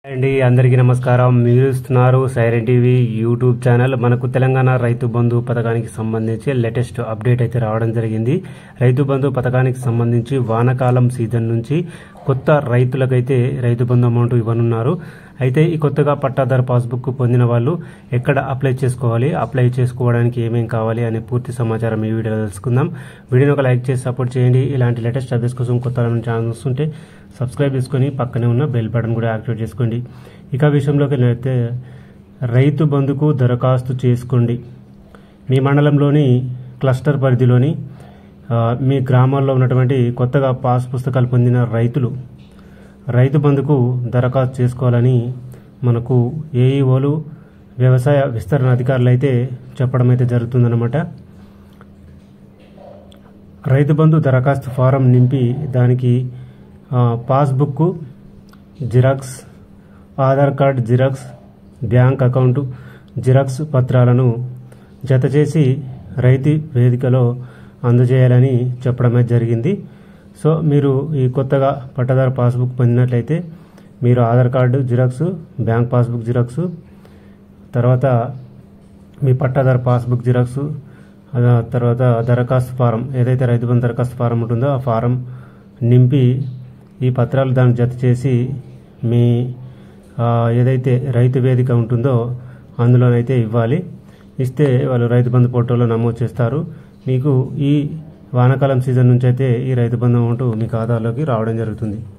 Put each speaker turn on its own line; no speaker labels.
అండి అందరికీ నమస్కారం. మీరు ఇస్తున్నారు సైరన్ టీవీ యూట్యూబ్ ఛానల్. మనకు తెలంగాణ రైతు బంధు పథకానికి సంబంధించి లేటెస్ట్ అప్డేట్ అయితే రావడం జరిగింది. రైతు బంధు పథకానికి సంబంధించి వానాకాలం సీజన్ నుంచి కొత్త రైతులకైతే రైతు బంధు అమౌంట్ ఇవ్వనున్నారు. అయితే ఈ కొత్తగా పట్టాదారు పాస్బుక్ పొందిన వాళ్ళు ఎక్కడ అప్లై చేసుకోవాలి, అప్లై చేసుకోవడానికి ఏమేం కావాలి అనే పూర్తి సమాచారం ఈ వీడియోలో తెలుసుకుందాం. వీడియోని ఒక లైక్ చేసి సపోర్ట్ చేయండి. ఇలాంటి లేటెస్ట్ అప్డేట్స్ కోసం కొత్త ఛానల్ వస్తుంటే సబ్స్క్రైబ్ చేసుకొని పక్కనే ఉన్న బెల్ బటన్ కూడా యాక్టివేట్ చేసుకోండి. ఇక విషయంలోకి వెళ్ళితే రైతు బంధుకు దరఖాస్తు చేసుకోండి. మీ మండలంలోని క్లస్టర్ పరిధిలోని మీ గ్రామాల్లో ఉన్నటువంటి కొత్తగా పాస్ పుస్తకాలు పొందిన రైతులు రైతు బంధుకు దరఖాస్తు చేసుకోవాలని మనకు ఏఈఓలు వ్యవసాయ విస్తరణ అధికారులు అయితే చెప్పడం అయితే జరుగుతుందన్నమాట. రైతు బంధు దరఖాస్తు ఫారం నింపి దానికి passbook xerox, Aadhaar card xerox, bank account xerox పత్రాలను జతచేసి రైతు వేదికలో అందజేయాలని చెప్పడం జరిగింది. సో మీరు ఈ కొత్తగా పట్టాదారు పాస్బుక్ పొందినట్లయితే మీరు Aadhaar card xerox, bank passbook xerox, తర్వాత మీ పట్టాదారు పాస్బుక్ జిరాక్స్, తర్వాత దరఖాస్తు ఫారం ఏదైతే రైతు బంధు దరఖాస్తు ఫారం ఉంటుందో ఆ ఫారం నింపి ఈ పత్రాలు దాన్ని జత చేసి మీ ఏదైతే రైతు వేదిక ఉంటుందో అందులోనైతే ఇవ్వాలి. ఇస్తే వాళ్ళు రైతు బంధు పోర్టల్లో నమోదు చేస్తారు. మీకు ఈ వానాకాలం సీజన్ నుంచి అయితే ఈ రైతు బంధు అమౌంట్ మీ ఖాతాలోకి రావడం జరుగుతుంది.